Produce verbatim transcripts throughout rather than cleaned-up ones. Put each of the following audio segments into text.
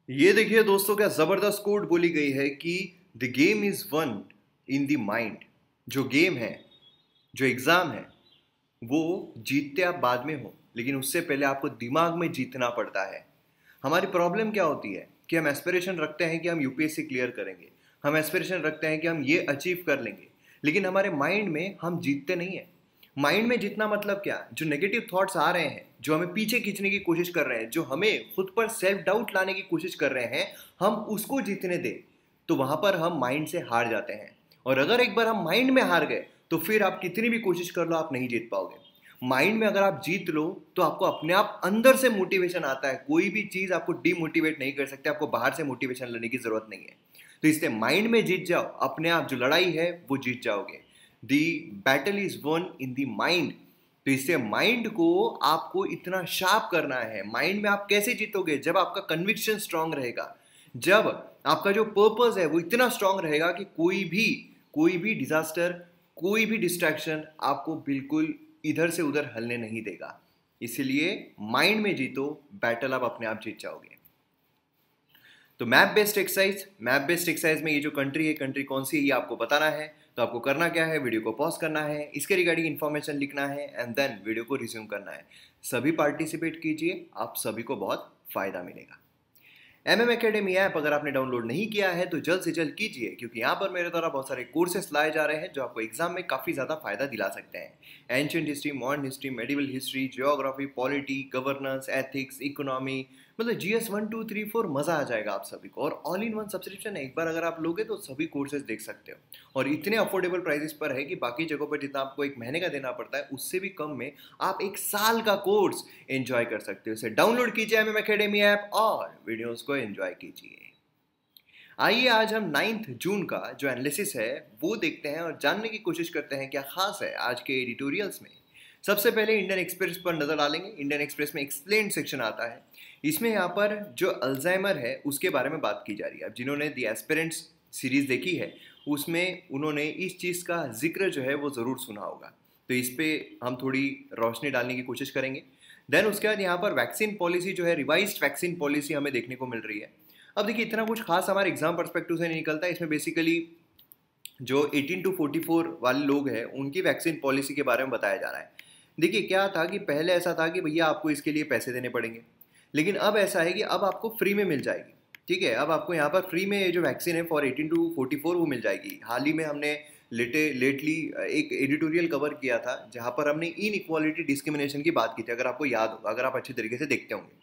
ये देखिए दोस्तों, क्या जबरदस्त कोट बोली गई है कि the game is won in the mind. जो गेम है, जो एग्जाम है, वो जीतते आप बाद में हो, लेकिन उससे पहले आपको दिमाग में जीतना पड़ता है। हमारी प्रॉब्लम क्या होती है कि हम एस्पिरेशन रखते हैं कि हम यूपीएससी क्लियर करेंगे, हम एस्पिरेशन रखते हैं कि हम ये अचीव कर लेंगे, लेकिन हमारे माइंड में हम जीतते नहीं हैं। माइंड में जीतना मतलब क्या? जो नेगेटिव थॉट्स आ रहे हैं, जो हमें पीछे खींचने की कोशिश कर रहे हैं, जो हमें खुद पर सेल्फ डाउट लाने की कोशिश कर रहे हैं, हम उसको जीतने दें तो वहां पर हम माइंड से हार जाते हैं। और अगर एक बार हम माइंड में हार गए तो फिर आप कितनी भी कोशिश कर लो, आप नहीं जीत पाओगे। माइंड में अगर आप जीत लो तो आपको अपने आप अंदर से मोटिवेशन आता है। कोई भी चीज आपको डिमोटिवेट नहीं कर सकती, आपको बाहर से मोटिवेशन लेने की जरूरत नहीं है। तो इसलिए माइंड में जीत जाओ, अपने आप जो लड़ाई है वो जीत जाओगे। The battle is won in the mind. तो इससे माइंड को आपको इतना शार्प करना है। माइंड में आप कैसे जीतोगे? जब आपका कन्विक्शन स्ट्रांग रहेगा, जब आपका जो पर्पस है वो इतना स्ट्रांग रहेगा कि कोई भी कोई भी डिजास्टर, कोई भी डिस्ट्रैक्शन आपको बिल्कुल इधर से उधर हलने नहीं देगा। इसलिए माइंड में जीतो, बैटल आप अपने आप जीत जाओगे। तो map based exercise, map based exercise में ये जो कंट्री है, कंट्री कौन सी है ये आपको बताना है। तो आपको करना क्या है, वीडियो को पॉज करना है, इसके रिगार्डिंग इन्फॉर्मेशन लिखना है एंड देन वीडियो को रिज्यूम करना है। सभी पार्टिसिपेट कीजिए, आप सभी को बहुत फायदा मिलेगा। एम एम अकेडमी ऐप अगर आपने डाउनलोड नहीं किया है तो जल्द से जल्द कीजिए, क्योंकि यहाँ पर मेरे द्वारा बहुत सारे कोर्सेस लाए जा रहे हैं जो आपको एग्जाम में काफ़ी ज़्यादा फायदा दिला सकते हैं। Ancient history, modern history, medieval history, geography, polity, governance, ethics, economy, मतलब G S one two three four मज़ा आ जाएगा आप सभी को। और ऑल इन वन सब्सक्रिप्शन है, एक बार अगर आप लोगे तो सभी कोर्सेज देख सकते हो। और इतने अफोर्डेबल प्राइसेस पर है कि बाकी जगहों पर जितना आपको एक महीने का देना पड़ता है उससे भी कम में आप एक साल का कोर्स एंजॉय कर सकते हो। इसे डाउनलोड कीजिए एम एम अकेडमी ऐप और वीडियोस को एंजॉय कीजिए। आइए आज हम नाइन्थ जून का जो एनालिसिस है वो देखते हैं और जानने की कोशिश करते हैं क्या खास है आज के एडिटोरियल्स में। सबसे पहले इंडियन एक्सप्रेस पर नजर डालेंगे। इंडियन एक्सप्रेस में एक्सप्लेन सेक्शन आता है। इसमें यहाँ पर जो अल्जाइमर है उसके बारे में बात की जा रही है। अब जिन्होंने दी एस्पिरेंट्स सीरीज देखी है उसमें उन्होंने इस चीज़ का जिक्र जो है वो ज़रूर सुना होगा। तो इस पर हम थोड़ी रोशनी डालने की कोशिश करेंगे। देन उसके बाद यहाँ पर वैक्सीन पॉलिसी जो है, रिवाइज्ड वैक्सीन पॉलिसी हमें देखने को मिल रही है। अब देखिए इतना कुछ खास हमारे एग्जाम पर्सपेक्टिव से नहीं निकलता है। इसमें बेसिकली जो एटीन टू फोर्टी फोर वाले लोग हैं उनकी वैक्सीन पॉलिसी के बारे में बताया जा रहा है। देखिए क्या था कि पहले ऐसा था कि भैया आपको इसके लिए पैसे देने पड़ेंगे, लेकिन अब ऐसा है कि अब आपको फ्री में मिल जाएगी। ठीक है, अब आपको यहाँ पर फ्री में ये जो वैक्सीन है for eighteen to forty four वो मिल जाएगी। हाल ही में हमने लेटे लेटली एक एडिटोरियल कवर किया था जहाँ पर हमने इन इक्वालिटी डिस्क्रिमिनेशन की बात की थी, अगर आपको याद होगा, अगर आप अच्छी तरीके से देखते होंगे।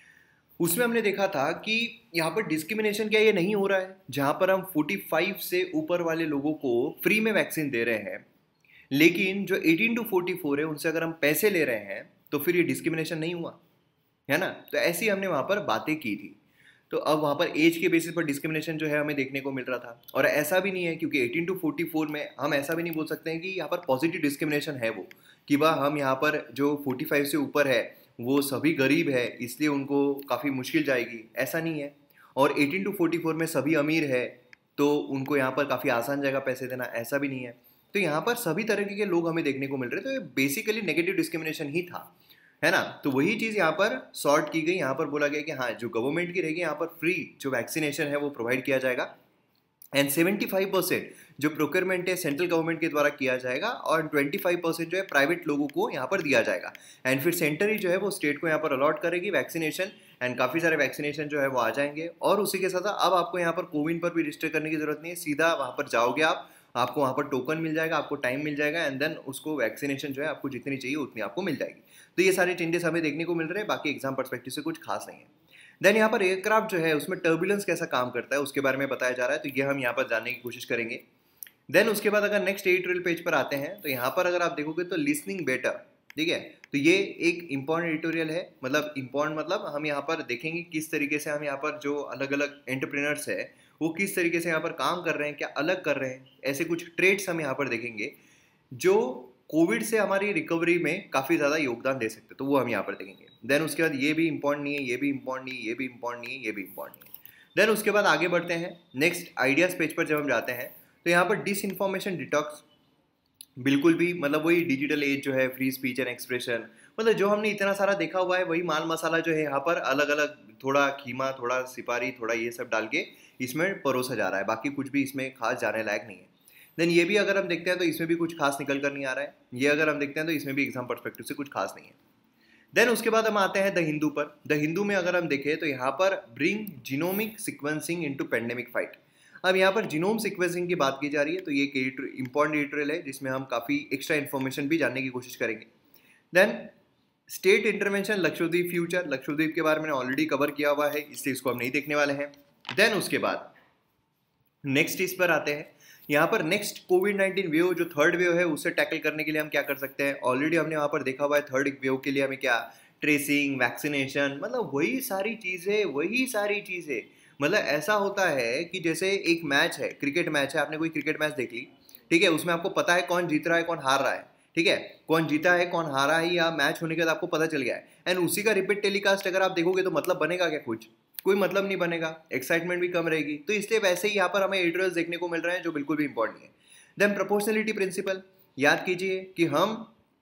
उसमें हमने देखा था कि यहाँ पर डिस्क्रिमिनेशन क्या ये नहीं हो रहा है, जहाँ पर हम फोर्टी फाइव से ऊपर वाले लोगों को फ्री में वैक्सीन दे रहे हैं, लेकिन जो एटीन टू फोर्टी फोर है उनसे अगर हम पैसे ले रहे हैं तो फिर ये डिस्क्रिमिनेशन नहीं हुआ है ना। तो ऐसी हमने वहाँ पर बातें की थी। तो अब वहाँ पर एज के बेसिस पर डिस्क्रिमिनेशन जो है हमें देखने को मिल रहा था। और ऐसा भी नहीं है, क्योंकि एटीन टू फोर्टी फोर में हम ऐसा भी नहीं बोल सकते हैं कि यहाँ पर पॉजिटिव डिस्क्रिमिनेशन है वो, कि वह हम यहाँ पर जो फोर्टी फाइव से ऊपर है वो सभी गरीब है इसलिए उनको काफ़ी मुश्किल जाएगी, ऐसा नहीं है। और एटीन टू फोर्टी फोर में सभी अमीर है तो उनको यहाँ पर काफ़ी आसान जाएगा पैसे देना, ऐसा भी नहीं है। तो यहाँ पर सभी तरीके के लोग हमें देखने को मिल रहे थे। तो ये बेसिकली नेगेटिव डिस्क्रिमिनेशन ही था, है ना। तो वही चीज़ यहाँ पर सॉर्ट की गई। यहाँ पर बोला गया कि हाँ जो गवर्नमेंट की रहेगी यहाँ पर फ्री जो वैक्सीनेशन है वो प्रोवाइड किया जाएगा एंड सेवेंटी फाइव परसेंट जो प्रोक्योरमेंट है सेंट्रल गवर्नमेंट के द्वारा किया जाएगा और ट्वेंटी फाइव परसेंट जो है प्राइवेट लोगों को यहाँ पर दिया जाएगा। एंड फिर सेंटर ही जो है वो स्टेट को यहाँ पर अलॉट करेगी वैक्सीनेशन एंड काफ़ी सारे वैक्सीनेशन जो है वो आ जाएंगे। और उसी के साथ अब आपको यहाँ पर कोविन पर भी रजिस्टर करने की जरूरत नहीं है, सीधा वहाँ पर जाओगे आप, आपको वहाँ पर टोकन मिल जाएगा, आपको टाइम मिल जाएगा एंड देन उसको वैक्सीनेशन जो है आपको जितनी चाहिए उतनी आपको मिल जाएगी। तो ये सारे चेंजेस हमें देखने को मिल रहे हैं, बाकी एग्जाम पर्सपेक्टिव से कुछ खास नहीं है। देन यहाँ पर एयरक्राफ्ट जो है उसमें टर्बुलेंस कैसा काम करता है उसके बारे में बताया जा रहा है, तो ये हम यहाँ पर जानने की कोशिश करेंगे। देन उसके बाद अगर नेक्स्ट एडिटोरियल पेज पर आते हैं तो यहाँ पर अगर आप देखोगे तो लिसनिंग बेटर, ठीक है। तो ये एक इम्पॉर्टेंट एडिटोरियल है, मतलब इम्पॉर्टेंट मतलब हम यहाँ पर देखेंगे किस तरीके से हम यहाँ पर जो अलग अलग एंटरप्रेन्योर्स है वो किस तरीके से यहाँ पर काम कर रहे हैं, क्या अलग कर रहे हैं, ऐसे कुछ ट्रेड्स हम यहाँ पर देखेंगे जो कोविड से हमारी रिकवरी में काफ़ी ज़्यादा योगदान दे सकते हैं, तो वो हम यहाँ पर देखेंगे। देन उसके बाद ये भी इम्पॉर्टेंट नहीं है, ये भी इम्पॉर्टेंट नहीं है, ये भी इम्पॉर्टेंट नहीं है, ये भी इम्पॉर्टेंट नहीं है। देन उसके बाद आगे बढ़ते हैं नेक्स्ट आइडियाज़ पेज पर। जब हम जाते हैं तो यहाँ पर डिस इन्फॉर्मेशन डिटॉक्स, बिल्कुल भी मतलब वही डिजिटल एज जो है, फ्री स्पीच एंड एक्सप्रेशन, मतलब जो हमने इतना सारा देखा हुआ है वही माल मसाला जो है यहाँ पर अलग अलग थोड़ा कीमा, थोड़ा सिपारी, थोड़ा ये सब डाल के इसमें परोसा जा रहा है, बाकी कुछ भी इसमें खास जाने लायक नहीं है। देन ये भी अगर हम देखते हैं तो इसमें भी कुछ खास निकल कर नहीं आ रहा है। ये अगर हम देखते हैं तो इसमें भी एग्जाम पर्सपेक्टिव से कुछ खास नहीं है। देन उसके बाद हम आते हैं द हिंदू पर। द हिंदू में अगर हम देखें तो यहाँ पर bring genomic sequencing into pandemic fight. अब यहाँ पर जीनोम सिक्वेंसिंग की बात की जा रही है, तो ये एक इंपॉर्टेंट एडिटोरियल है जिसमें हम काफ़ी एक्स्ट्रा इन्फॉर्मेशन भी जानने की कोशिश करेंगे। Then state intervention Lakshadweep future. Lakshadweep के बारे में ऑलरेडी कवर किया हुआ है, इसलिए इसको हम नहीं देखने वाले हैं। देन उसके बाद नेक्स्ट इस पर आते हैं। यहाँ पर नेक्स्ट कोविड नाइन्टीन वेव जो थर्ड वेव है उससे टैकल करने के लिए हम क्या कर सकते हैं। ऑलरेडी हमने वहाँ पर देखा हुआ है थर्ड वेव के लिए हमें क्या, ट्रेसिंग, वैक्सीनेशन, मतलब वही सारी चीज़ें वही सारी चीज़ें मतलब ऐसा होता है कि जैसे एक मैच है, क्रिकेट मैच है, आपने कोई क्रिकेट मैच देख ली, ठीक है, उसमें आपको पता है कौन जीत रहा है कौन हार रहा है, ठीक है, कौन जीता है कौन हारा है, या मैच होने के बाद आपको पता चल गया है, एंड उसी का रिपीट टेलीकास्ट अगर आप देखोगे तो मतलब बनेगा क्या, कुछ कोई मतलब नहीं बनेगा, एक्साइटमेंट भी कम रहेगी। तो इसलिए वैसे ही यहाँ पर हमें एडिटोरियल्स देखने को मिल रहे हैं जो बिल्कुल भी इंपॉर्टेंट नहीं है। देन प्रोपोर्शनलिटी प्रिंसिपल, याद कीजिए कि हम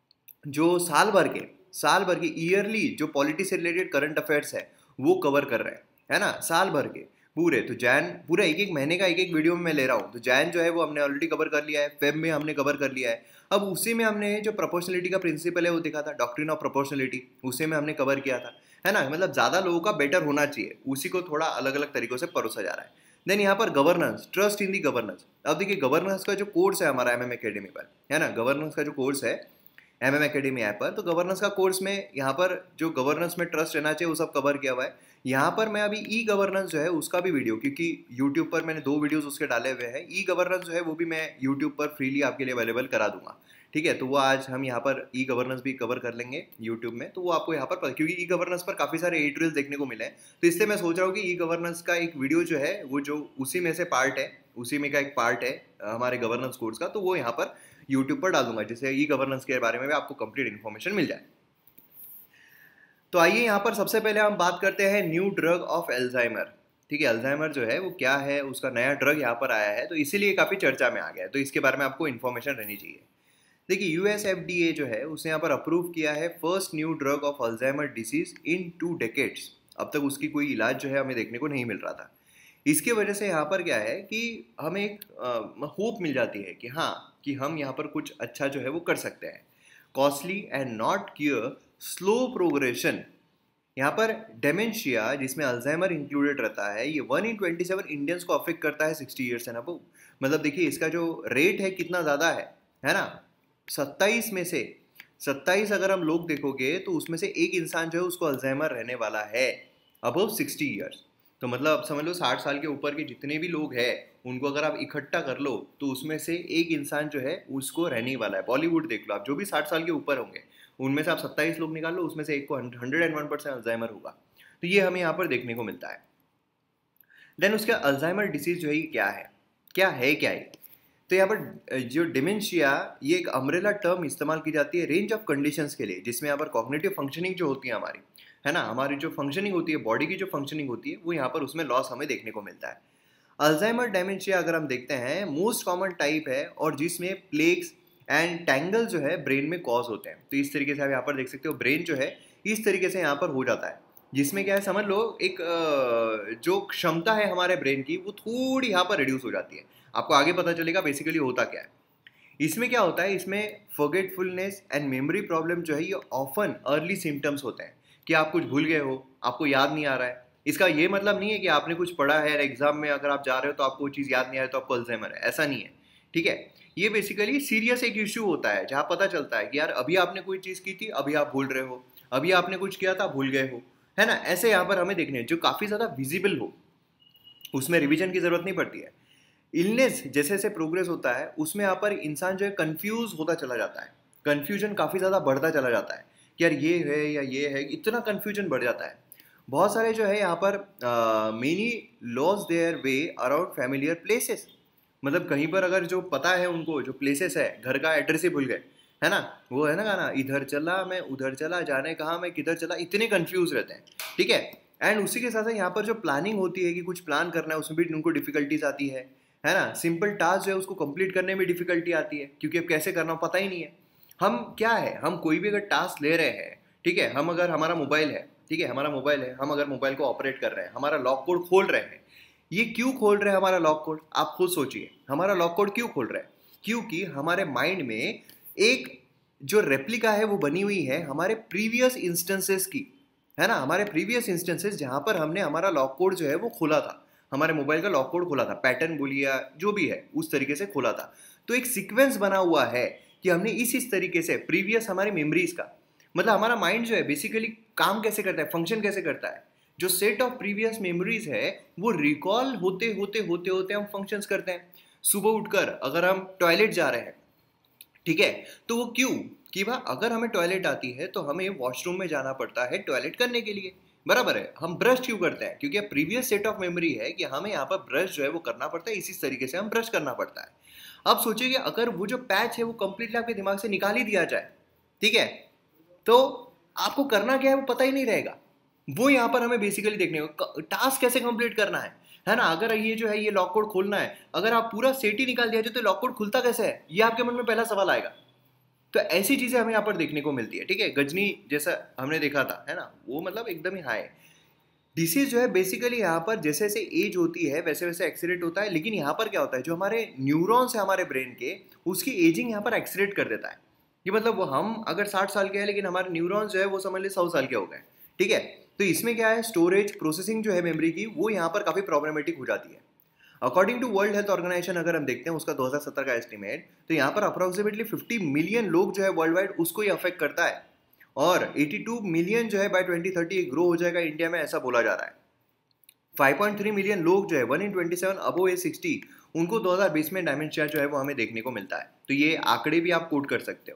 जो साल भर के साल भर के ईयरली जो पॉलिटी से रिलेटेड करंट अफेयर्स है वो कवर कर रहे हैं, है ना, साल भर के पूरे। तो जैन पूरा एक एक महीने का एक एक वीडियो में मैं ले रहा हूँ। तो जैन जो है वो हमने ऑलरेडी कवर कर लिया है, फेब में हमने कवर कर लिया है। अब उसी में हमने जो प्रोपोर्शनलिटी का प्रिंसिपल है वो देखा था, डॉक्ट्रिन ऑफ प्रोपोर्शनलिटी, उसी में हमने कवर किया था, है ना। मतलब ज़्यादा लोगों का बेटर होना चाहिए, उसी को थोड़ा अलग अलग तरीकों से परोसा जा रहा है। देन यहाँ पर governance, trust in the governance. अब देखिए गवर्नेंस का जो कोर्स है हमारा एम एम अकेडमी पर, है ना, गवर्नेंस का जो कोर्स है एम एम अकेडमी ऐप पर, तो गवर्नेंस का कोर्स में यहाँ पर जो गवर्नेंस में ट्रस्ट रहना चाहिए वो सब कवर किया हुआ है। यहाँ पर मैं अभी ई गवर्नेंस जो है उसका भी वीडियो, क्योंकि यूट्यूब पर मैंने दो वीडियोस उसके डाले हुए हैं, ई गवर्नेंस जो है वो भी मैं यूट्यूब पर फ्रीली आपके लिए अवेलेबल करा दूंगा, ठीक है। तो वो आज हम यहाँ पर ई गवर्नेंस भी कवर कर लेंगे यूट्यूब में, तो वो आपको यहाँ पर, क्योंकि ई गवर्नेंस पर काफ़ी सारे एडिटोरियल्स देखने को मिले हैं, तो इसलिए मैं सोच रहा हूँ कि ई गवर्नेंस का एक वीडियो जो है वो जो उसी में से पार्ट है, उसी में का एक पार्ट है हमारे गवर्नेंस कोर्स का, तो वो यहाँ पर यूट्यूब पर डाल दूंगा, जिससे ई गवर्नेंस के बारे में भी आपको कंप्लीट इन्फॉर्मेशन मिल जाए। तो आइए यहाँ पर सबसे पहले हम बात करते हैं न्यू ड्रग ऑफ अल्जाइमर, ठीक है। अल्जाइमर जो है वो क्या है, उसका नया ड्रग यहाँ पर आया है, तो इसीलिए काफ़ी चर्चा में आ गया है, तो इसके बारे में आपको इन्फॉर्मेशन रहनी चाहिए। देखिए यूएस एफ डी ए जो है उसने यहाँ पर अप्रूव किया है first new drug of Alzheimer's disease in two decades. अब तक उसकी कोई इलाज जो है हमें देखने को नहीं मिल रहा था। इसके वजह से यहाँ पर क्या है कि हमें एक होप मिल जाती है कि हाँ कि हम यहाँ पर कुछ अच्छा जो है वो कर सकते हैं। Costly and not cure slow progression, यहाँ पर डेमेंशिया जिसमें अल्जाइमर इंक्लूडेड रहता है, ये one in twenty seven Indians को अफेक्ट करता है सिक्सटी ईयर्स एंड अबव। मतलब देखिए इसका जो रेट है कितना ज़्यादा है, है ना। सत्ताईस में से सत्ताईस अगर हम लोग देखोगे तो उसमें से एक इंसान जो है उसको अल्जाइमर रहने वाला है अबव सिक्सटी ईयर्स। तो मतलब अब समझ लो साठ साल के ऊपर के जितने भी लोग हैं उनको अगर आप इकट्ठा कर लो तो उसमें से एक इंसान जो है उसको रहने वाला है। बॉलीवुड देख लो आप, जो भी साठ साल के ऊपर होंगे उनमें से आप सत्ताईस लोग निकाल लो, उसमें से एक को hundred and one percent Alzheimer होगा। तो ये हमें यहाँ पर देखने को मिलता है। देन उसका अल्जाइमर डिसीज जो है क्या है, क्या है क्या है तो यहाँ पर जो डिमेंशिया ये एक अम्ब्रेला टर्म इस्तेमाल की जाती है रेंज ऑफ कंडीशंस के लिए, जिसमें यहाँ पर कॉग्निटिव फंक्शनिंग जो होती है हमारी, है ना, हमारी जो फंक्शनिंग होती है, बॉडी की जो फंक्शनिंग होती है, वो यहाँ पर उसमें लॉस हमें देखने को मिलता है। अल्जाइमर डिमेंशिया अगर हम देखते हैं मोस्ट कॉमन टाइप है और जिसमें प्लेक्स एंड टैंगल जो है ब्रेन में कॉज होते हैं। तो इस तरीके से आप यहाँ पर देख सकते हो ब्रेन जो है इस तरीके से यहाँ पर हो जाता है, जिसमें क्या है समझ लो एक जो क्षमता है हमारे ब्रेन की वो थोड़ी यहाँ पर रिड्यूस हो जाती है। आपको आगे पता चलेगा बेसिकली होता क्या है। इसमें क्या होता है, इसमें फॉरगेटफुलनेस एंड मेमोरी प्रॉब्लम जो है ये ऑफन अर्ली सिम्टम्स होते हैं कि आप कुछ भूल गए हो, आपको याद नहीं आ रहा है। इसका ये मतलब नहीं है कि आपने कुछ पढ़ा है एग्जाम में अगर आप जा रहे हो तो आपको वो चीज़ याद नहीं आ रही तो आपको अल्जाइमर है, ऐसा नहीं है, ठीक है। ये बेसिकली सीरियस एक इश्यू होता है जहाँ पता चलता है कि यार अभी आपने कोई चीज़ की थी अभी आप भूल रहे हो, अभी आपने कुछ किया था भूल गए हो, है ना। ऐसे यहाँ पर हमें देखने जो काफ़ी ज़्यादा विजिबल हो उसमें रिविजन की ज़रूरत नहीं पड़ती है। इलनेस जैसे जैसे प्रोग्रेस होता है उसमें यहाँ पर इंसान जो है कंफ्यूज होता चला जाता है, कन्फ्यूजन काफ़ी ज़्यादा बढ़ता चला जाता है कि यार ये है या ये है, इतना कन्फ्यूजन बढ़ जाता है। बहुत सारे जो है यहाँ पर many lose their way around familiar places, मतलब कहीं पर अगर जो पता है उनको जो प्लेसेस है, घर का एड्रेस ही भूल गए, है ना, वो है ना गाना, इधर चला मैं उधर चला जाने कहाँ मैं किधर चला, इतने कंफ्यूज रहते हैं, ठीक है। एंड उसी के साथ साथ यहाँ पर जो प्लानिंग होती है कि कुछ प्लान करना है उसमें भी उनको डिफिकल्टीज आती है, है ना। सिंपल टास्क जो है उसको कंप्लीट करने में डिफिकल्टी आती है क्योंकि अब कैसे करना पता ही नहीं है। हम क्या है, हम कोई भी अगर टास्क ले रहे हैं, ठीक है, हम अगर हमारा मोबाइल है, ठीक है, हमारा मोबाइल है, हम अगर मोबाइल को ऑपरेट कर रहे हैं, हमारा लॉक कोड खोल रहे हैं, ये क्यों खोल रहे हैं हमारा लॉक कोड? आप खुद सोचिए, हमारा लॉक कोड क्यों खोल रहे हैं? क्योंकि हमारे माइंड में एक जो रेप्लिका है वो बनी हुई है हमारे प्रीवियस इंस्टेंसेस की, है ना, हमारे प्रीवियस इंस्टेंसेस जहां पर हमने हमारा लॉक कोड जो है वो खोला था, हमारे मोबाइल का लॉक कोड खोला था, पैटर्न बोलिए या जो भी है उस तरीके से खोला था। तो एक सीक्वेंस बना हुआ है कि हमने इस इस तरीके से प्रीवियस हमारी मेमोरीज का, मतलब हमारा माइंड जो है बेसिकली काम कैसे करता है, फंक्शन कैसे करता है, जो सेट ऑफ प्रीवियस मेमोरीज है वो रिकॉल होते होते होते होते हम फंक्शंस करते हैं। सुबह उठकर अगर हम टॉयलेट जा रहे हैं, ठीक है, तो वो क्यों कि भाई अगर हमें टॉयलेट आती है तो हमें वॉशरूम में जाना पड़ता है टॉयलेट करने के लिए, बराबर है। हम ब्रश क्यों करते हैं? क्योंकि प्रीवियस सेट ऑफ मेमोरी है कि हमें यहाँ पर ब्रश जो है वो करना पड़ता है, इसी तरीके से हम ब्रश करना पड़ता है। अब सोचिए कि अगर वो जो पैच है वो कंप्लीटली आपके दिमाग से निकाल ही दिया जाए, ठीक है, तो आपको करना क्या है वो पता ही नहीं रहेगा। वो यहाँ पर हमें बेसिकली देखने को टास्क कैसे कंप्लीट करना है है ना। अगर ये जो है ये लॉक कोड खोलना है, अगर आप पूरा सेट ही निकाल दिया जाए तो लॉक कोड खुलता कैसे है, ये आपके मन में पहला सवाल आएगा। तो ऐसी चीजें हमें यहाँ पर देखने को मिलती है, ठीक है। गजनी जैसा हमने देखा था, है ना, वो मतलब एकदम ही हाई डिसीज जो है बेसिकली यहाँ पर जैसे जैसे एज होती है वैसे वैसे एक्सीडेंट होता है। लेकिन यहाँ पर क्या होता है, जो हमारे न्यूरॉन्स है हमारे ब्रेन के, उसकी एजिंग यहाँ पर एक्सीडेंट कर देता है। ये मतलब वो हम अगर साठ साल के हैं लेकिन हमारे न्यूरॉन्स जो है वो समझ लीजिए सौ साल के हो गए, ठीक है। तो इसमें क्या है, स्टोरेज प्रोसेसिंग जो है मेमोरी की वो यहाँ पर काफी प्रॉब्लमेटिक हो जाती है। According to World Health Organization अगर हम देखते हैं उसका दो हज़ार सत्रह का एस्टिमेट, तो यहाँ पर अप्रोक्सीमेटली पचास मिलियन लोग जो है वर्ल्ड वाइड उसको ही अफेक्ट करता है, और बयासी मिलियन जो है बाय ट्वेंटी थर्टी ग्रो हो जाएगा इंडिया में, ऐसा बोला जा रहा है। पाँच पॉइंट तीन मिलियन लोग जो है one in twenty seven above age sixty, उनको दो हज़ार बीस में डायमेंशिया जो है वो हमें देखने को मिलता है। तो ये आंकड़े भी आप कोट कर सकते हो।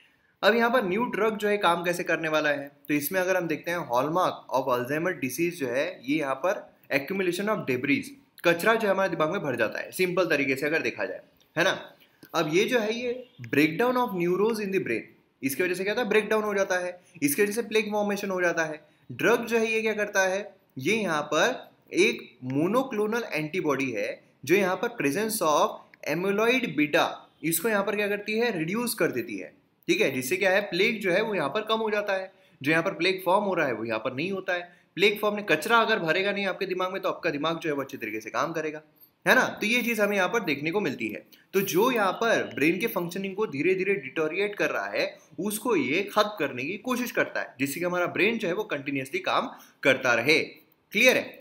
अब यहाँ पर न्यू ड्रग जो है काम कैसे करने वाला है, तो इसमें अगर हम देखते हैं हॉलमार्क ऑफ अल्जाइमर डिसीज जो है ये यहाँ पर एक्यूमुलेशन ऑफ डेब्रीज, कचरा जो हमारे दिमाग में भर जाता है, सिंपल तरीके से अगर देखा जाए, है ना। अब ये जो है ये breakdown of neurons in the brain, इसकी वजह से क्या होता है, ब्रेकडाउन हो जाता है, इसकी वजह से प्लेग फॉर्मेशन हो जाता है। ड्रग जो है ये क्या करता है, ये यहाँ पर एक मोनोक्लोनल एंटीबॉडी है जो यहाँ पर प्रेजेंस ऑफ एमिलॉइड बीटा, इसको यहाँ पर क्या करती है, रिड्यूस कर देती है, ठीक है, जिससे क्या है प्लेग जो है वो यहाँ पर कम हो जाता है। जो यहाँ पर प्लेग फॉर्म हो रहा है वो यहाँ पर नहीं होता है। प्लेग फॉर्म ने कचरा अगर भरेगा नहीं आपके दिमाग में तो आपका दिमाग जो है वो अच्छे तरीके से काम करेगा, है ना। तो ये चीज हमें यहाँ पर देखने को मिलती है। तो जो यहाँ पर ब्रेन के फंक्शनिंग को धीरे धीरे डिटोरिएट कर रहा है उसको ये खत्म करने की कोशिश करता है, जिससे कि हमारा ब्रेन जो है वो कंटिन्यूसली काम करता रहे। क्लियर है।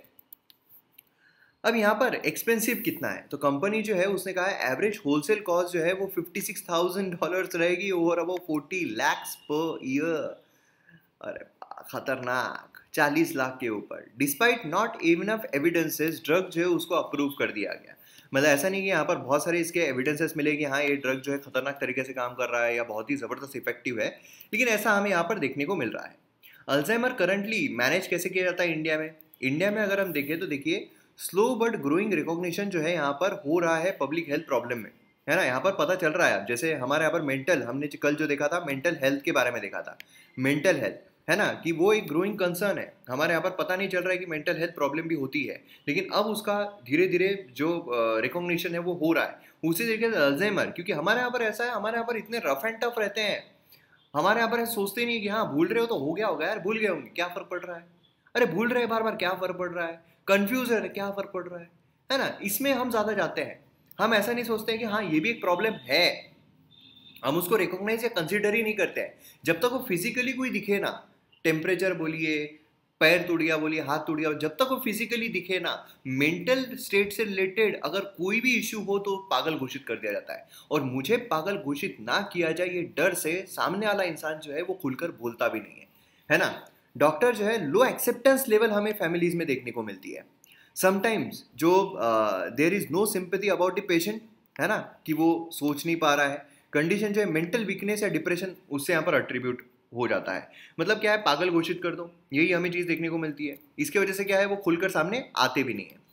अब यहाँ पर एक्सपेंसिव कितना है, तो कंपनी जो है उसने कहा है एवरेज होलसेल कॉस्ट जो है वो फिफ्टी सिक्स थाउजेंड डॉलर्स रहेगी over about forty lakhs per year. अरे खतरनाक, चालीस लाख के ऊपर। Despite not enough evidences, drug जो है उसको अप्रूव कर दिया गया। मतलब ऐसा नहीं कि यहाँ पर बहुत सारे इसके एविडेंसेस मिले कि हाँ ये ड्रग जो है खतरनाक तरीके से काम कर रहा है या बहुत ही ज़बरदस्त इफेक्टिव है, लेकिन ऐसा हमें यहाँ पर देखने को मिल रहा है। अल्जाइमर करंटली मैनेज कैसे किया जाता है इंडिया में? इंडिया में अगर हम देखें तो देखिए स्लो बट ग्रोइंग रिकॉग्निशन जो है यहाँ पर हो रहा है पब्लिक हेल्थ प्रॉब्लम में, है ना। यहाँ पर पता चल रहा है, जैसे हमारे यहाँ पर मेंटल, हमने कल जो देखा था मेंटल हेल्थ के बारे में देखा था, मेंटल हेल्थ, है ना, कि वो एक ग्रोइंग कंसर्न है। हमारे यहाँ पर पता नहीं चल रहा है कि मेंटल हेल्थ प्रॉब्लम भी होती है, लेकिन अब उसका धीरे धीरे जो रिकॉग्निशन है वो हो रहा है। उसी तरीके से अल्जाइमर, क्योंकि हमारे यहाँ पर ऐसा है, हमारे यहाँ पर इतने रफ एंड टफ रहते हैं, हमारे यहाँ पर सोचते नहीं कि हाँ भूल रहे हो तो हो गया होगा यार, भूल गए होंगे क्या फर्क पड़ रहा है, अरे भूल रहे बार बार क्या फर्क पड़ रहा है, कंफ्यूज है क्या फर्क पड़ रहा है, है ना। इसमें हम ज्यादा जाते हैं, हम ऐसा नहीं सोचते हैं कि हाँ ये भी एक प्रॉब्लम है, हम उसको रिकॉग्नाइज या कंसिडर ही नहीं करते हैं। जब तक वो फिजिकली कोई दिखे ना, टेम्परेचर बोलिए, पैर टूट गया बोलिए, हाथ टूट गया, जब तक वो फिजिकली दिखे ना, मेंटल स्टेट से रिलेटेड अगर कोई भी इश्यू हो तो पागल घोषित कर दिया जाता है। और मुझे पागल घोषित ना किया जाए ये डर से सामने वाला इंसान जो है वो खुलकर बोलता भी नहीं है, है ना। डॉक्टर जो है लो एक्सेप्टेंस लेवल हमें फैमिलीज में देखने को मिलती है। समटाइम्स जो there is no sympathy about the patient, है ना, कि वो सोच नहीं पा रहा है। कंडीशन जो है मेंटल वीकनेस या डिप्रेशन उससे यहाँ पर अट्रीब्यूट हो जाता है। मतलब क्या है, पागल घोषित कर दो, यही हमें चीज देखने को मिलती है। इसके वजह से क्या है, वो खुलकर सामने आते भी नहीं है।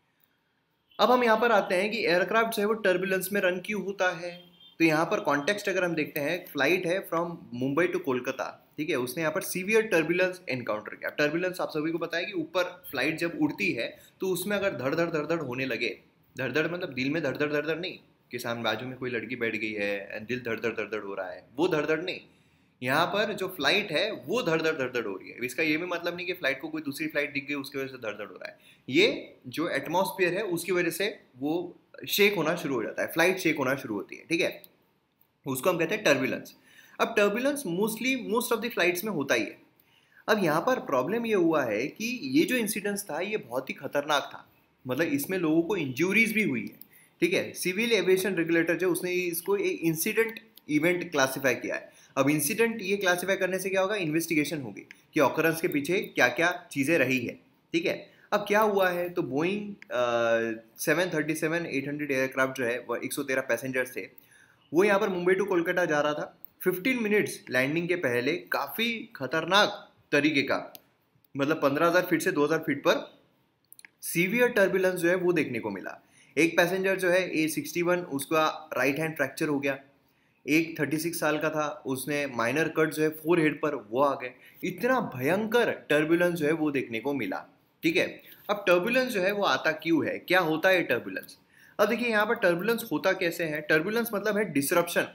अब हम यहाँ पर आते हैं कि एयरक्राफ्ट जो है वो टर्बुलेंस में रन क्यों होता है। तो यहाँ पर कॉन्टेक्स्ट अगर हम देखते हैं, फ्लाइट है फ्रॉम मुंबई टू कोलकाता, ठीक है, उसने यहाँ पर सीवियर टर्बुलेंस एनकाउंटर किया। टर्बुलेंस आप सभी को पता है कि ऊपर फ्लाइट जब उड़ती है तो उसमें अगर धड़ धड़ धड़ धड़ होने लगे, धड़ धड़ मतलब दिल में धड़ धड़ धड़ धड़ नहीं कि सामने बाजू में कोई लड़की बैठ गई है एंड दिल धड़ धड़ धड़ धड़ हो रहा है, वो धड़ धड़ नहीं, यहाँ पर जो फ्लाइट है वो धड़ धड़ धड़ धड़ हो रही है। इसका ये भी मतलब नहीं कि फ्लाइट को कोई दूसरी फ्लाइट दिख गई उसकी वजह से धड़ धड़ हो रहा है। ये जो एटमॉस्फेयर है उसकी वजह से वो शेक होना शुरू हो जाता है, फ्लाइट शेक होना शुरू होती है, ठीक है। उसको हम कहते हैं टर्बुलेंस। अब turbulence mostly most of the flights में होता ही है। अब यहाँ पर प्रॉब्लम ये हुआ है कि ये जो इंसिडेंस था ये बहुत ही खतरनाक था, मतलब इसमें लोगों को इंजरीज भी हुई है, ठीक है। सिविल एविएशन रेगुलेटर जो उसने इसको एक इंसिडेंट इवेंट क्लासिफाई किया है। अब इंसिडेंट ये क्लासिफाई करने से क्या होगा, इन्वेस्टिगेशन होगी कि ऑकरेंस के पीछे क्या क्या चीज़ें रही है, ठीक है। अब क्या हुआ है, तो Boeing seven thirty seven eight hundred aircraft जो है वो एक सौ तेरह पैसेंजर्स थे, वो यहाँ पर मुंबई टू कोलकाता जा रहा था। फिफ्टीन मिनट्स लैंडिंग के पहले काफ़ी खतरनाक तरीके का, मतलब पंद्रह हज़ार फीट से दो हज़ार फीट पर सीवियर टर्बुलेंस जो है वो देखने को मिला। एक पैसेंजर जो है ए सिक्सटी वन, उसका राइट हैंड फ्रैक्चर हो गया। एक थर्टी सिक्स साल का था, उसने माइनर कट जो है फोर हेड पर वो आ गए। इतना भयंकर टर्बुलेंस जो है वो देखने को मिला, ठीक है। अब टर्बुलेंस जो है वो आता क्यों है, क्या होता है टर्बुलेंस। अब देखिए यहाँ पर टर्बुलेंस होता कैसे है। टर्बुलेंस मतलब है डिसरप्शन।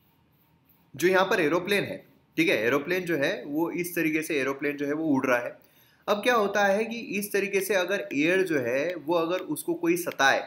जो यहाँ पर एरोप्लेन है, ठीक है, एरोप्लेन जो है वो इस तरीके से एरोप्लेन जो है वो उड़ रहा है। अब क्या होता है कि इस तरीके से अगर एयर जो है वो अगर उसको कोई सताए,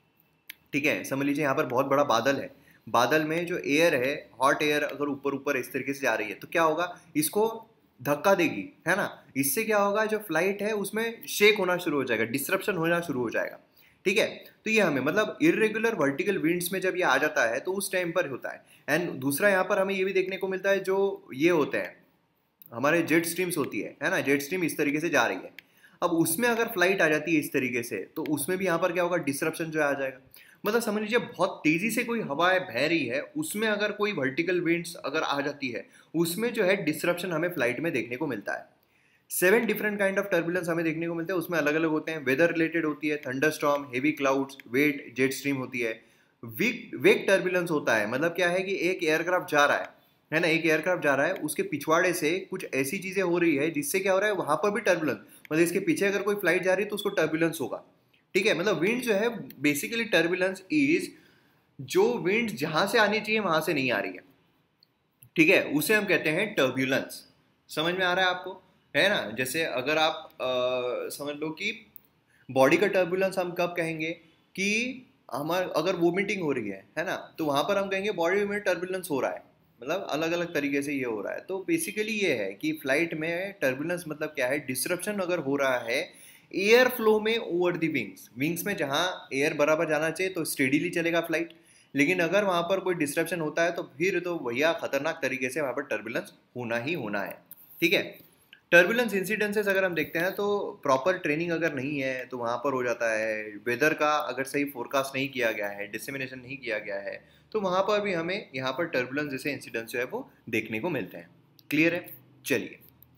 ठीक है, समझ लीजिए यहाँ पर बहुत बड़ा बादल है, बादल में जो एयर है, हॉट एयर अगर ऊपर ऊपर इस तरीके से जा रही है तो क्या होगा, इसको धक्का देगी, है ना। इससे क्या होगा, जो फ्लाइट है उसमें शेक होना शुरू हो जाएगा, डिस्ट्रप्शन होना शुरू हो जाएगा, ठीक है। तो ये हमें मतलब इरेगुलर वर्टिकल विंड्स में जब ये आ जाता है तो उस टाइम पर होता है। एंड दूसरा यहाँ पर हमें ये भी देखने को मिलता है, जो ये होते हैं हमारे जेट स्ट्रीम्स होती है है ना, जेट स्ट्रीम इस तरीके से जा रही है। अब उसमें अगर फ्लाइट आ जाती है इस तरीके से तो उसमें भी यहाँ पर क्या होगा, डिसरप्शन जो आ जाएगा। मतलब समझ लीजिए बहुत तेजी से कोई हवाएं बह रही है, उसमें अगर कोई वर्टिकल विंड्स अगर आ जाती है, उसमें जो है डिसरप्शन हमें फ्लाइट में देखने को मिलता है। Seven different kind of turbulence हमें देखने को मिलते हैं, उसमें अलग अलग होते हैं। वेदर रिलेटेड होती है, thunderstorm, heavy clouds, wet, jet stream होती है। वीक वेक टर्बुलेंस होता है, मतलब क्या है कि एक एयरक्राफ्ट जा रहा है है ना, एक एयरक्राफ्ट जा रहा है, उसके पिछवाड़े से कुछ ऐसी चीजें हो रही है जिससे क्या हो रहा है, वहां पर भी टर्बुलेंस, मतलब इसके पीछे अगर कोई फ्लाइट जा रही है तो उसको टर्बुलेंस होगा, ठीक है। मतलब विंड जो है बेसिकली टर्बुलेंस इज जो विंड जहां से आनी चाहिए वहां से नहीं आ रही है, ठीक है, उसे हम कहते हैं टर्बुलेंस। समझ में आ रहा है आपको, है ना। जैसे अगर आप आ, समझ लो कि बॉडी का टर्बुलेंस हम कब कहेंगे कि हमारे अगर वोमिटिंग हो रही है है ना, तो वहां पर हम कहेंगे बॉडी में टर्बुलेंस हो रहा है, मतलब अलग अलग तरीके से ये हो रहा है। तो बेसिकली ये है कि फ्लाइट में टर्बुलेंस मतलब क्या है, डिसरप्शन अगर हो रहा है एयर फ्लो में ओवर दी विंग्स, विंग्स में जहाँ एयर बराबर जाना चाहिए तो स्टेडीली चलेगा फ्लाइट, लेकिन अगर वहाँ पर कोई डिस्ट्रप्शन होता है तो फिर तो भैया खतरनाक तरीके से वहाँ पर टर्बुलेंस होना ही होना है, ठीक है। टर्बुलेंस इंसिडेंसेस अगर हम देखते हैं तो प्रॉपर ट्रेनिंग अगर नहीं है तो वहाँ पर हो जाता है। वेदर का अगर सही फोरकास्ट नहीं किया गया है, डिसेमिनेशन नहीं किया गया है, तो वहाँ पर भी हमें यहाँ पर टर्बुलेंस जैसे इंसिडेंट्स जो है वो देखने को मिलते हैं। क्लियर है, चलिए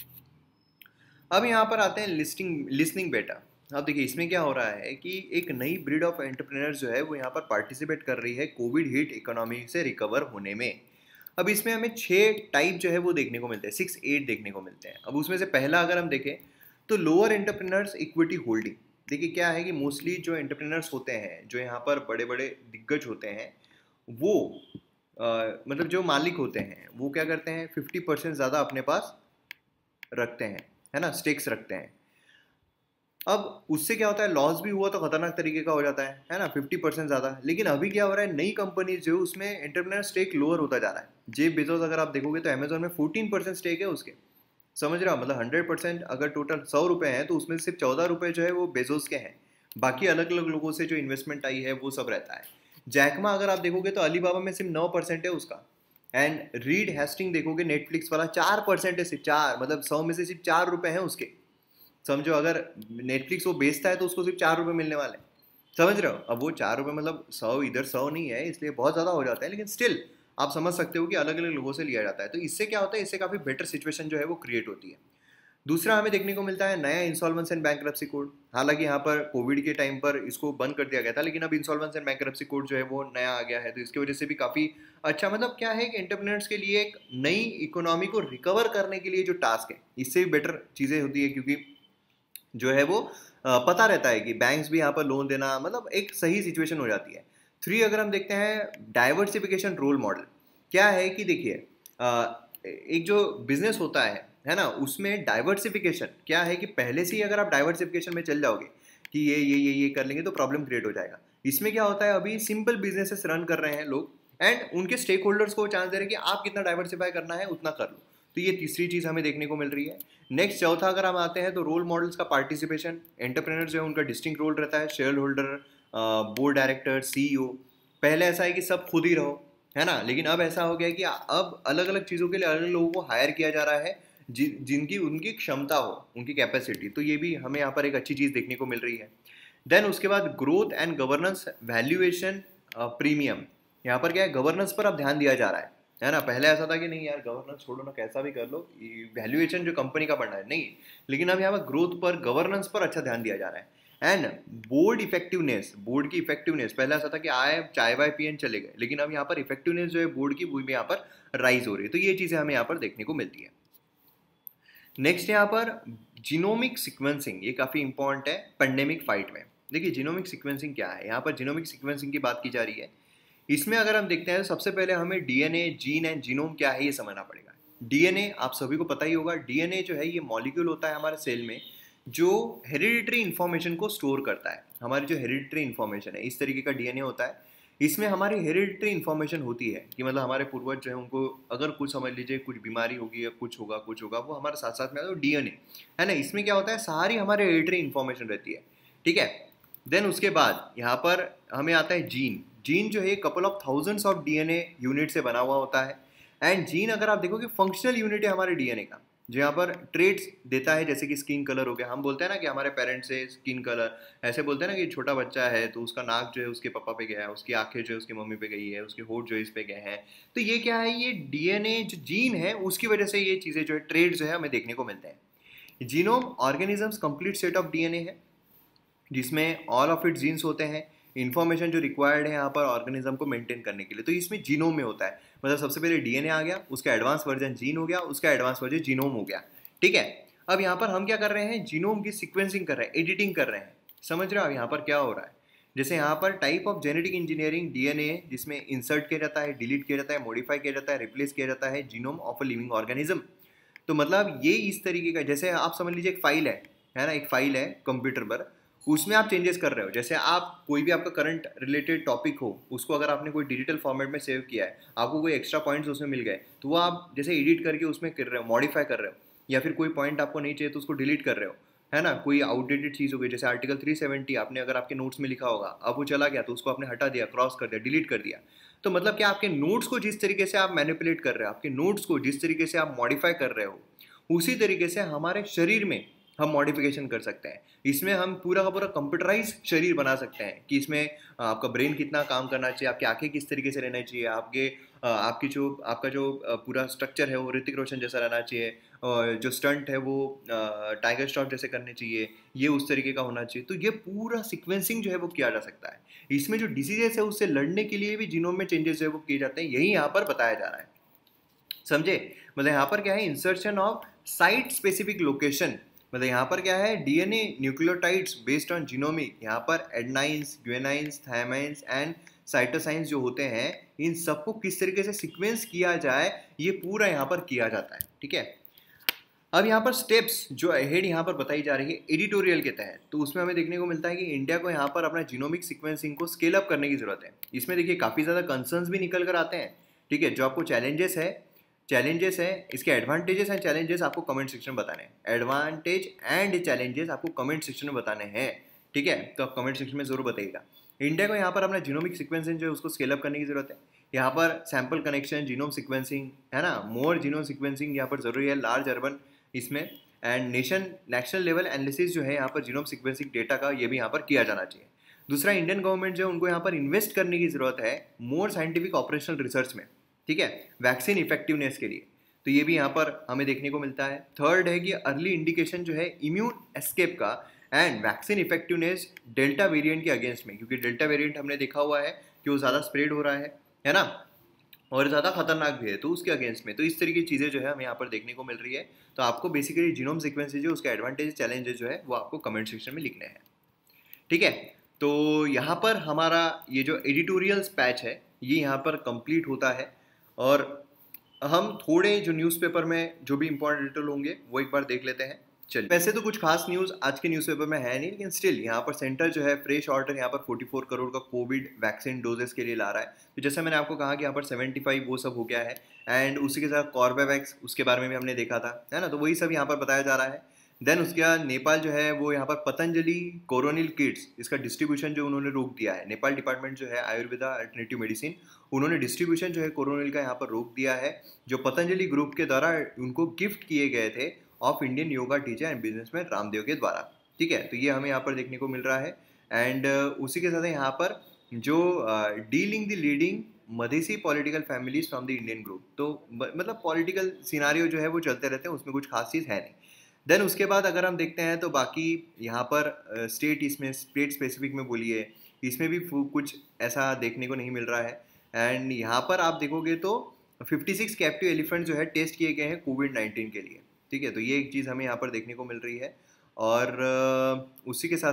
अब यहाँ पर आते हैं लिस्टिंग लिसनिंग बेटा। अब देखिए इसमें क्या हो रहा है कि एक नई ब्रीड ऑफ एंटरप्रेन्योर्स जो है वो यहाँ पर पार्टिसिपेट कर रही है कोविड हिट इकोनॉमी से रिकवर होने में। अब इसमें हमें छः टाइप जो है वो देखने को मिलते हैं, सिक्स एट देखने को मिलते हैं। अब उसमें से पहला अगर हम देखें तो लोअर एंटरप्रेन्योर्स इक्विटी होल्डिंग। देखिए क्या है कि मोस्टली जो एंटरप्रेन्योर्स होते हैं, जो यहाँ पर बड़े बड़े दिग्गज होते हैं, वो आ, मतलब जो मालिक होते हैं वो क्या करते हैं, फिफ्टी परसेंट ज़्यादा अपने पास रखते हैं, है ना, स्टेक्स रखते हैं। अब उससे क्या होता है, लॉस भी हुआ तो खतरनाक तरीके का हो जाता है है ना, फिफ्टी परसेंट ज़्यादा। लेकिन अभी क्या हो रहा है, नई कंपनी जो उसमें एंटरप्रेन्योर स्टेक लोअर होता जा रहा है। जेफ बेजोस अगर आप देखोगे तो अमेजोन में फोर्टीन परसेंट स्टेक है उसके, समझ रहे हो, मतलब हंड्रेड परसेंट अगर टोटल सौ रुपये हैं तो उसमें सिर्फ चौदह रुपये जो है वो बेजोस के हैं, बाकी अलग अलग लोगों से जो इन्वेस्टमेंट आई है वो सब रहता है। जैकमा अगर आप देखोगे तो अलीबाबा में सिर्फ नौ परसेंट है उसका। एंड रीड हेस्टिंग देखोगे नेटफ्लिक्स वाला चार परसेंट है सिर्फ, चार, मतलब सौ में से सिर्फ चार रुपये हैं उसके। समझो अगर नेटफ्लिक्स वो बेचता है तो उसको सिर्फ चार रुपये मिलने वाले, समझ रहे हो। अब वो चार रुपये मतलब सौ इधर सौ नहीं है, इसलिए बहुत ज़्यादा हो जाता है, लेकिन स्टिल आप समझ सकते हो कि अलग अलग लोगों से लिया जाता है। तो इससे क्या होता है, इससे काफ़ी बेटर सिचुएशन जो है वो क्रिएट होती है। दूसरा हमें देखने को मिलता है नया इंसॉल्वेंस एंड बैंकरप्सी कोड। हालांकि यहाँ पर कोविड के टाइम पर इसको बंद कर दिया गया था, लेकिन अब इंसॉल्वेंस एंड बैंकरप्सी कोड जो है वो नया आ गया है, तो इसकी वजह से भी काफ़ी अच्छा, मतलब क्या है कि एंटरप्रेन्योर्स के लिए एक नई इकोनॉमी को रिकवर करने के लिए जो टास्क है, इससे भी बेटर चीज़ें होती है, क्योंकि जो है वो पता रहता है कि बैंक्स भी यहाँ पर लोन देना, मतलब एक सही सिचुएशन हो जाती है। थ्री अगर हम देखते हैं डाइवर्सिफिकेशन रोल मॉडल, क्या है कि देखिए एक जो बिजनेस होता है है ना, उसमें डाइवर्सिफिकेशन क्या है कि पहले से ही अगर आप डाइवर्सिफिकेशन में चल जाओगे कि ये ये ये ये कर लेंगे तो प्रॉब्लम क्रिएट हो जाएगा। इसमें क्या होता है, अभी सिंपल बिजनेसेस रन कर रहे हैं लोग एंड उनके स्टेक होल्डर्स को चांस दे रहे हैं कि आप कितना डाइवर्सिफाई करना है उतना कर लो। तो ये तीसरी चीज़ हमें देखने को मिल रही है। नेक्स्ट चौथा अगर हम आते हैं तो रोल मॉडल्स का पार्टिसिपेशन। एंटरप्रेन्योर जो है उनका डिस्टिंक्ट रोल रहता है, shareholder, board director, CEO. पहले ऐसा है कि सब खुद ही रहो, है ना, लेकिन अब ऐसा हो गया है कि अब अलग अलग चीज़ों के लिए अलग लोगों को हायर किया जा रहा है जि, जिनकी उनकी क्षमता हो, उनकी कैपेसिटी। तो ये भी हमें यहाँ पर एक अच्छी चीज़ देखने को मिल रही है। देन उसके बाद growth and governance valuation premium. यहाँ पर क्या है, गवर्नेंस पर अब ध्यान दिया जा रहा है है ना। पहले ऐसा था कि नहीं यार गवर्नेंस छोड़ो ना, कैसा भी कर लो, वैल्यूएशन जो कंपनी का बढ़ना है नहीं, लेकिन अब यहाँ पर ग्रोथ पर, गवर्नेंस पर अच्छा ध्यान दिया जा रहा है। एंड बोर्ड इफेक्टिवनेस, बोर्ड की इफेक्टिवनेस, पहले ऐसा था कि आए चाय वाय पियन चले गए, लेकिन अब यहाँ पर इफेक्टिवनेस जो है बोर्ड की वो भी यहाँ पर राइज हो रही है। तो ये चीज़ें हमें यहाँ पर देखने को मिलती है। नेक्स्ट यहाँ पर जीनोमिक सीक्वेंसिंग, ये काफ़ी इंपॉर्टेंट है पेंडेमिक फाइट में। देखिए जीनोमिक सीक्वेंसिंग क्या है, यहाँ पर जीनोमिक सीक्वेंसिंग की बात की जा रही है। इसमें अगर हम देखते हैं तो सबसे पहले हमें डीएनए, जीन एंड जीनोम क्या है ये समझना पड़ेगा। डीएनए आप सभी को पता ही होगा, डीएनए जो है ये मॉलिक्यूल होता है हमारे सेल में जो हेरिडिटरी इन्फॉर्मेशन को स्टोर करता है। हमारी जो हेरिडिटरी इन्फॉर्मेशन है इस तरीके का डीएनए होता है। इसमें हमारी हेरिडिटरी इन्फॉर्मेशन होती है कि मतलब हमारे पूर्वज जो है उनको अगर कुछ समझ लीजिए कुछ बीमारी होगी या कुछ होगा कुछ होगा वो हमारे साथ साथ में आता है डीएनए, है ना। इसमें क्या होता है, सारी हमारी हेरिडिटरी इन्फॉर्मेशन रहती है, ठीक है। देन उसके बाद यहाँ पर हमें आता है जीन। जीन जो है couple of thousands of DNA unit से बना हुआ होता है। एंड जीन अगर आप देखोगे फंक्शनल यूनिट है हमारे डीएनए का, जो यहाँ पर ट्रेड्स देता है, जैसे कि स्किन कलर हो गया। हम बोलते हैं ना कि हमारे पेरेंट्स से स्किन कलर, ऐसे बोलते हैं ना कि छोटा बच्चा है तो उसका नाक जो है उसके पापा पे गया है, उसकी आंखें जो है उसकी मम्मी पे गई है, उसके होठ जो है इस पे गए हैं। तो ये क्या है, ये डीएनए जो जीन है उसकी वजह से ये चीज़ें जो है ट्रेड जो है हमें देखने को मिलते हैं। Genome organisms complete set of DNA है जिसमें ऑल ऑफ इट जीन्स होते हैं, इन्फॉर्मेशन जो रिक्वायर्ड है यहाँ पर ऑर्गेनिज्म को मेंटेन करने के लिए। तो इसमें जीनोम में होता है, मतलब सबसे पहले डीएनए आ गया, उसका एडवांस वर्जन जीन हो गया, उसका एडवांस वर्जन जीनोम हो गया, ठीक है। अब यहाँ पर हम क्या कर रहे हैं, जीनोम की सीक्वेंसिंग कर रहे हैं, एडिटिंग कर रहे हैं। समझ रहे हो अब यहाँ पर क्या हो रहा है, जैसे यहाँ पर type of genetic engineering DNA जिसमें इंसर्ट किया जाता है, डिलीट किया जाता है, मॉडिफाई किया जाता है, रिप्लेस किया जाता है genome of a living organism. तो मतलब ये इस तरीके का, जैसे आप समझ लीजिए एक फाइल है है ना, एक फाइल है कंप्यूटर पर, उसमें आप चेंजेस कर रहे हो। जैसे आप कोई भी आपका करंट रिलेटेड टॉपिक हो उसको अगर आपने कोई डिजिटल फॉर्मेट में सेव किया है, आपको कोई एक्स्ट्रा पॉइंट्स उसमें मिल गए, तो वो आप जैसे एडिट करके उसमें कर रहे हो, मॉडिफाई कर रहे हो, या फिर कोई पॉइंट आपको नहीं चाहिए तो उसको डिलीट कर रहे हो, है ना। कोई आउटडेटेड चीज़ हो गई, जैसे आर्टिकल थ्री सेवेंटी आपने अगर आपके नोट्स में लिखा होगा, अब वो चला गया तो उसको आपने हटा दिया, क्रॉस कर दिया, डिलीट कर दिया। तो मतलब क्या, आपके नोट्स को जिस तरीके से आप मैनिपुलेट कर रहे हो, आपके नोट्स को जिस तरीके से आप मॉडिफाई कर रहे हो, उसी तरीके से हमारे शरीर में हम मॉडिफिकेशन कर सकते हैं। इसमें हम पूरा का पूरा कंप्यूटराइज शरीर बना सकते हैं कि इसमें आपका ब्रेन कितना काम करना चाहिए, आपकी आंखें किस तरीके से रहना चाहिए, आपके आपकी जो आपका जो पूरा स्ट्रक्चर है वो ऋतिक रोशन जैसा रहना चाहिए, और जो स्टंट है वो टाइगर श्रॉफ जैसे करने चाहिए, ये उस तरीके का होना चाहिए। तो ये पूरा सीक्वेंसिंग जो है वो किया जा सकता है। इसमें जो डिसीजेस है उससे लड़ने के लिए भी जीनोम में चेंजेस जो है वो किए जाते हैं, यही यहाँ पर बताया जा रहा है, समझे। मतलब यहाँ पर क्या है, insertion of site specific location. मतलब यहाँ पर क्या है, DNA nucleotides based on genomic, यहाँ पर एडेनाइंस, ग्वेनाइंस, थायमाइंस एंड साइटोसाइंस जो होते हैं, इन सबको किस तरीके से सीक्वेंस किया जाए ये पूरा यहाँ पर किया जाता है, ठीक है। अब यहाँ पर स्टेप्स जो अहेड यहाँ पर बताई जा रही है एडिटोरियल के तहत, तो उसमें हमें देखने को मिलता है कि इंडिया को यहाँ पर अपना जीनोमिक सीक्वेंसिंग को स्केल अप करने की जरूरत है। इसमें देखिए काफ़ी ज़्यादा कंसर्न्स भी निकल कर आते हैं, ठीक है। जो आपको चैलेंजेस है चैलेंजेस है इसके एडवांटेजेस एंड चैलेंजेस आपको कमेंट सेक्शन में बताने हैं। एडवांटेज एंड चैलेंजेस आपको कमेंट सेक्शन में बताने हैं, ठीक है। तो आप कमेंट सेक्शन में जरूर बताइएगा। इंडिया को यहाँ पर अपना जीनोमिक सीक्वेंसिंग जो है उसको स्केल अप करने की जरूरत है। यहाँ पर सैंपल कनेक्शन, जीनोम सीक्वेंसिंग, है ना, मोर जीनोम सीक्वेंसिंग यहाँ पर जरूरी है, लार्ज अर्बन इसमें, and nation national level analysis जो है यहाँ पर जीनोम सीक्वेंसिंग डेटा का, ये भी यहाँ पर किया जाना चाहिए। दूसरा, इंडियन गवर्नमेंट जो है उनको यहाँ पर इन्वेस्ट करने की जरूरत है मोर साइंटिफिक ऑपरेशनल रिसर्च में, ठीक है, वैक्सीन इफेक्टिवनेस के लिए। तो ये भी यहाँ पर हमें देखने को मिलता है। थर्ड है कि अर्ली इंडिकेशन जो है इम्यून एस्केप का and vaccine effectiveness delta variant के अगेंस्ट में, क्योंकि डेल्टा वेरिएंट हमने देखा हुआ है कि वो ज़्यादा स्प्रेड हो रहा है है ना, और ज़्यादा खतरनाक भी है, तो उसके अगेंस्ट में। तो इस तरीके की चीज़ें जो है हमें यहाँ पर देखने को मिल रही है। तो आपको बेसिकली जीनोम सीक्वेंसेज जो उसके एडवांटेज चैलेंजेस जो है वो आपको कमेंट सेक्शन में लिखने हैं, ठीक है। तो यहाँ पर हमारा ये जो एडिटोरियल्स पैच है ये यहाँ पर कंप्लीट होता है। और हम थोड़े जो न्यूज़पेपर में जो भी इंपॉर्टेंट डिटेल होंगे वो एक बार देख लेते हैं। चलिए, वैसे तो कुछ खास न्यूज़ आज के न्यूज़पेपर में है नहीं, लेकिन स्टिल यहाँ पर सेंटर जो है फ्रेश ऑर्डर यहाँ पर चौवालीस करोड़ का कोविड वैक्सीन डोजेस के लिए ला रहा है। तो जैसा मैंने आपको कहा कि यहाँ पर पचहत्तर वो सब हो गया है, एंड उसी के साथ कॉर्बेवैक्स उसके बारे में भी हमने देखा था, है ना। तो वही सब यहाँ पर बताया जा रहा है। देन उसके बाद नेपाल जो है वो यहाँ पर पतंजलि कोरोनिल किट्स इसका डिस्ट्रीब्यूशन जो उन्होंने रोक दिया है। नेपाल डिपार्टमेंट जो है आयुर्वेदा अल्टरनेटिव मेडिसिन, उन्होंने डिस्ट्रीब्यूशन जो है कोरोनिल का यहाँ पर रोक दिया है, जो पतंजलि ग्रुप के द्वारा उनको गिफ्ट किए गए थे of Indian yoga teacher and businessman Ramdev के द्वारा। ठीक है, तो ये हमें यहाँ पर देखने को मिल रहा है। एंड उसी के साथ यहाँ पर जो dealing the leading Madhesi political families from the Indian group, तो मतलब पॉलिटिकल सिनारियो जो है वो चलते रहते हैं, उसमें कुछ खास चीज़ है नहीं। देन उसके बाद अगर हम देखते हैं तो बाकी यहाँ पर स्टेट इसमें स्टेट स्पेसिफिक में बोलिए, इसमें भी कुछ ऐसा देखने को नहीं मिल रहा है। एंड यहाँ पर आप देखोगे तो छप्पन कैप्टिव एलिफेंट जो है टेस्ट किए गए हैं कोविड नाइन्टीन के लिए। ठीक है, तो ये एक चीज़ हमें यहाँ पर देखने को मिल रही है। और उसी के साथ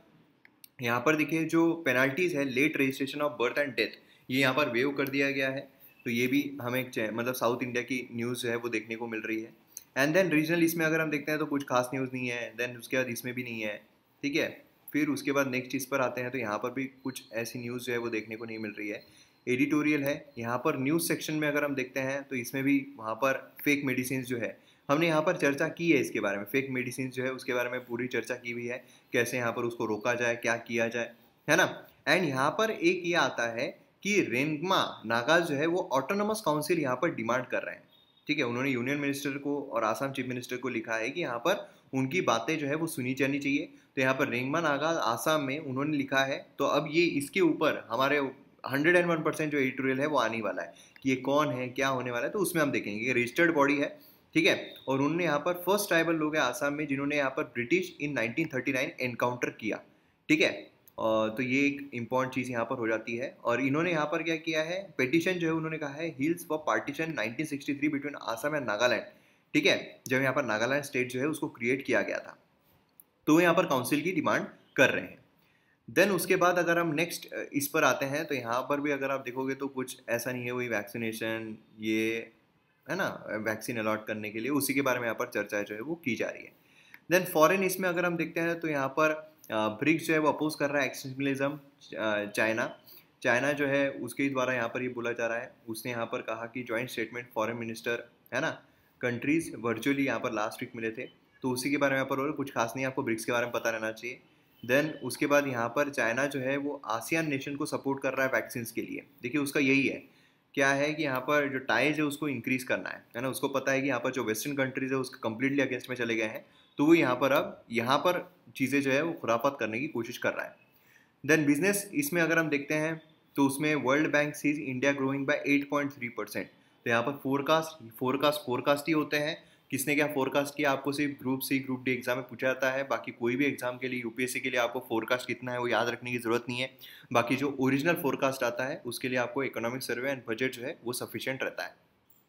साथ यहाँ पर देखिए जो पेनल्टीज़ है late registration of birth and death, ये यहाँ पर वेव कर दिया गया है। तो ये भी हमें मतलब साउथ इंडिया की न्यूज़ जो है वो देखने को मिल रही है। एंड देन रीजनल इसमें अगर हम देखते हैं तो कुछ खास न्यूज़ नहीं है। देन उसके बाद इसमें भी नहीं है। ठीक है, फिर उसके बाद नेक्स्ट चीज़ पर आते हैं तो यहाँ पर भी कुछ ऐसी न्यूज़ जो है वो देखने को नहीं मिल रही है। एडिटोरियल है यहाँ पर न्यूज़ सेक्शन में अगर हम देखते हैं तो इसमें भी वहाँ पर फेक मेडिसिन जो है, हमने यहाँ पर चर्चा की है इसके बारे में। फेक मेडिसिन जो है उसके बारे में पूरी चर्चा की हुई है, कैसे यहाँ पर उसको रोका जाए, क्या किया जाए, है ना। एंड यहाँ पर एक ये आता है कि रेंगमा नागा जो है वो ऑटोनोमस काउंसिल यहाँ पर डिमांड कर रहे हैं। ठीक है, उन्होंने यूनियन मिनिस्टर को और आसाम चीफ मिनिस्टर को लिखा है कि यहाँ पर उनकी बातें जो है वो सुनी जानी चाहिए। तो यहाँ पर रेंगमा नागा आसाम में उन्होंने लिखा है, तो अब ये इसके ऊपर हमारे हंड्रेड एंड वन परसेंट जो एडिटोरियल है वो आने वाला है कि ये कौन है, क्या होने वाला है, तो उसमें हम देखेंगे। ये रजिस्टर्ड बॉडी है, ठीक है, और उन्होंने यहाँ पर फर्स्ट ट्राइबल लोग हैं आसाम में जिन्होंने यहाँ पर British in nineteen thirty nine encounter किया। ठीक है, तो ये एक इम्पॉर्टेंट चीज़ यहाँ पर हो जाती है। और इन्होंने यहाँ पर क्या किया है, पेटिशन जो है उन्होंने कहा है heels for partition nineteen sixty three between Assam and Nagaland. ठीक है, जब यहाँ पर नागालैंड स्टेट जो है उसको क्रिएट किया गया था, तो वो यहाँ पर काउंसिल की डिमांड कर रहे हैं। देन उसके बाद अगर हम नेक्स्ट इस पर आते हैं तो यहाँ पर भी अगर आप देखोगे तो कुछ ऐसा नहीं है, वही वैक्सीनेशन ये है ना, वैक्सीन अलॉट करने के लिए उसी के बारे में यहाँ पर चर्चा जो है वो की जा रही है। देन फॉरेन इसमें अगर हम देखते हैं तो यहाँ पर ब्रिक्स जो है वो अपोज कर रहा है एक्सटेंशनलिज्म। चाइना चाइना जो है उसके द्वारा यहाँ पर ये बोला जा रहा है, उसने यहाँ पर कहा कि जॉइंट स्टेटमेंट फॉरेन मिनिस्टर है ना कंट्रीज वर्चुअली यहाँ पर लास्ट वीक मिले थे, तो उसी के बारे में यहाँ पर और कुछ खास नहीं, आपको ब्रिक्स के बारे में पता रहना चाहिए। देन उसके बाद यहाँ पर चाइना जो है वो आसियान नेशन को सपोर्ट कर रहा है वैक्सीन के लिए। देखिए उसका यही है, क्या है कि यहाँ पर जो टाइज है उसको इंक्रीज करना है, है ना। उसको पता है कि यहाँ पर जो वेस्टर्न कंट्रीज है उसके कम्प्लीटली अगेंस्ट में चले गए हैं, तो वो यहाँ पर अब यहाँ पर चीज़ें जो है वो खुराफात करने की कोशिश कर रहा है। देन बिजनेस इसमें अगर हम देखते हैं तो उसमें World Bank sees India growing by eight point three percent. तो यहाँ पर फोरकास्ट फोरकास्ट फोरकास्ट ही होते हैं, किसने क्या फोरकास्ट किया आपको सिर्फ group C group D exam में पूछा जाता है। बाकी कोई भी एग्जाम के लिए यूपीएससी के लिए आपको फोरकास्ट कितना है वो याद रखने की जरूरत नहीं है। बाकी जो ओरिजिनल फोरकास्ट आता है उसके लिए आपको इकोनॉमिक सर्वे एंड बजट जो है वो सफिशिएंट रहता है।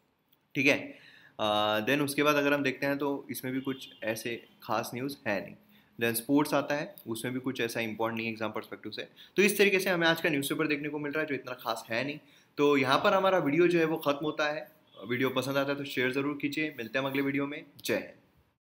ठीक है, देन uh, उसके बाद अगर हम देखते हैं तो इसमें भी कुछ ऐसे खास न्यूज़ है नहीं। देन स्पोर्ट्स आता है, उसमें भी कुछ ऐसा इंपॉर्टेंट नहीं एग्जाम पर्सपेक्टिव से। तो इस तरीके से हमें आज का न्यूज़पेपर देखने को मिल रहा है जो इतना खास है नहीं। तो यहाँ पर हमारा वीडियो जो है वो खत्म होता है। वीडियो पसंद आता है तो शेयर ज़रूर कीजिए। मिलते हैं अगले वीडियो में। जय हिंद।